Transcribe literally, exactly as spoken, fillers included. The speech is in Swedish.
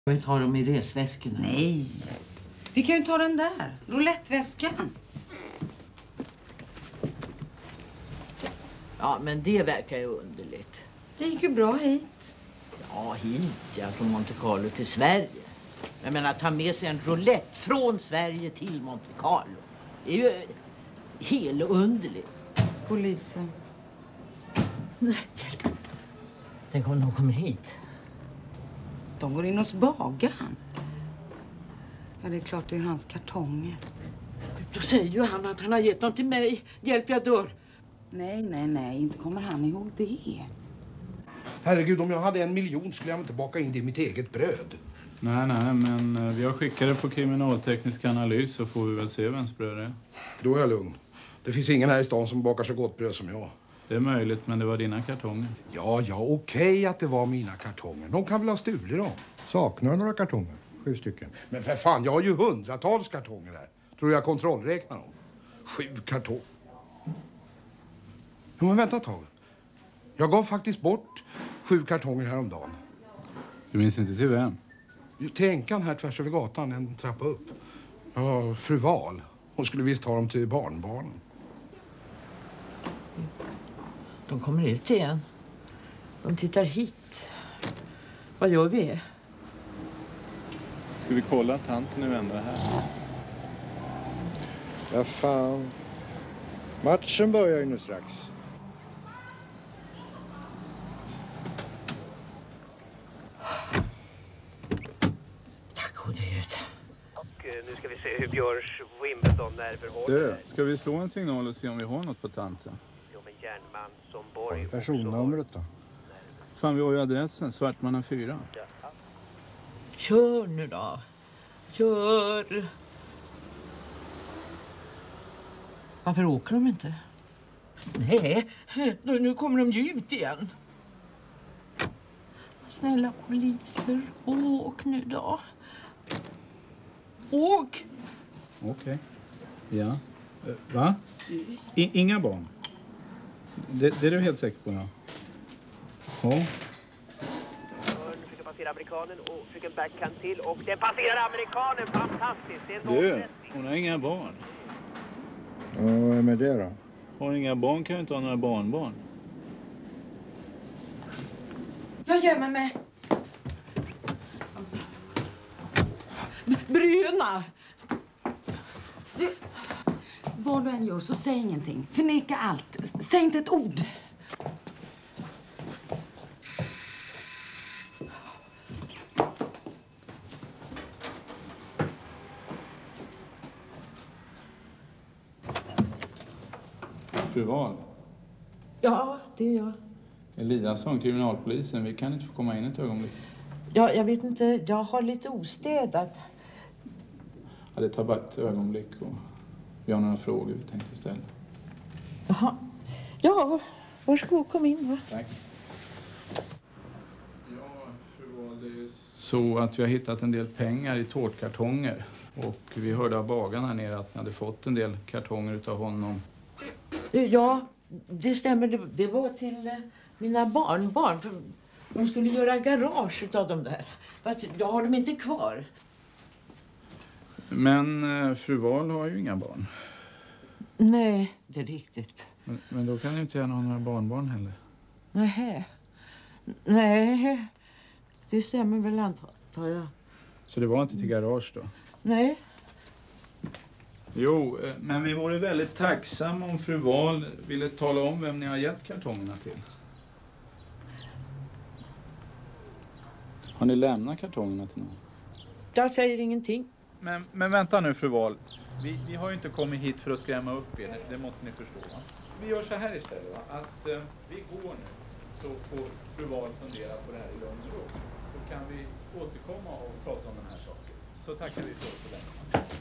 Vi tar dem i resväskorna. Nej, vi kan ju ta den där. Rouletteväskan. Ja, men det verkar ju underligt. Det gick ju bra hit. Ja, hit, ja, från Monte Carlo till Sverige. Jag menar, ta med sig en roulette från Sverige till Monte Carlo. Det är ju helt underligt. Polisen. Nej, hjälp. Tänk om de kommer hit. De går in hos bagaren. Ja, det är klart det är hans kartonger. Då säger ju han att han har gett dem till mig. Hjälp, jag dör. Nej, nej, nej. Inte kommer han ihåg det. Herregud, om jag hade en miljon skulle jag inte baka in det i mitt eget bröd. Nej, nej, men vi har skickat det på kriminalteknisk analys så får vi väl se vems bröd det är. Då är jag lugn. Det finns ingen här i stan som bakar så gott bröd som jag. Det är möjligt, men det var dina kartonger. Ja, ja, okej att det var mina kartonger. De kan väl ha stulit dem. Saknar några kartonger? Sju stycken. Men för fan, jag har ju hundratals kartonger här. Tror du jag kontrollräknar dem? Sju kartonger. Jo, men vänta ett tag. Jag gav faktiskt bort sju kartonger häromdagen. Du minns inte till vem? Till änkan här tvärs över gatan, en trappa upp. Ja, fru Wahl. Hon skulle visst ha dem till barnbarnen. De kommer ut igen. De tittar hit. Vad gör vi? Ska vi kolla att tanten nu ändå är här? Ja, fan. Matchen börjar ju nu strax. Tack gode Gud. Och nu ska vi se hur Björs Wimbledon-nerver håller. Du, ska vi slå en signal och se om vi har något på tanten? Jo, men järnman som Borg. Personnumret då? Fan, vi har ju adressen. Svartmannen fyra. Kör nu då. Kör. Varför åker de inte? Nej, nu kommer de ju ut igen. Snälla poliser, åk nu då. Åk! Okej. Okay. Ja. Va? I, inga barn? Det, det är du helt säker på, ja? Ja. Nu försöker passera amerikanen och försöker en backhand till. Och den passerar amerikanen. Fantastiskt. Det är en Du, hon har inga barn. Ja, vad är med det då? Har inga barn kan ju inte ha några barnbarn. Jag gömmer mig. Bruna! Du, vad du än gör så säg ingenting. Förneka allt. Säg inte ett ord. Fru Wahl. Ja, det är jag. Eliasson, kriminalpolisen. Vi kan inte få komma in ett ögonblick. Ja, jag vet inte. Jag har lite ostädat. Ja, det tar bara ett ögonblick och vi har några frågor vi tänkte ställa. Jaha. Ja, varsågod, kom in va. Tack. Ja, fru Wahl, det är så att vi har hittat en del pengar i tårtkartonger. Och vi hörde av bagarna här nere att ni hade fått en del kartonger utav honom. Ja, det stämmer. Det, det var till eh, mina barnbarn. För de skulle göra garage utav dem där. Fast jag har dem inte kvar. Men eh, fru Wahl har ju inga barn. Nej, det är riktigt. Men, men då kan ju inte gärna ha några barnbarn heller. Nej. Nej, det stämmer väl antar jag. Så det var inte till garage då? Nej. Jo, eh, men vi vore väldigt tacksamma om fru Wahl ville tala om vem ni har gett kartongerna till. Har ni lämnat kartongerna till någon? Jag säger ingenting. Men, men vänta nu, fru Wahl. Vi, vi har ju inte kommit hit för att skrämma upp er, det måste ni förstå. Va? Vi gör så här istället, va? Att eh, vi går nu så får fru Wahl fundera på det här i lugn och ro. Så kan vi återkomma och prata om den här saken. Så tackar vi för oss för det.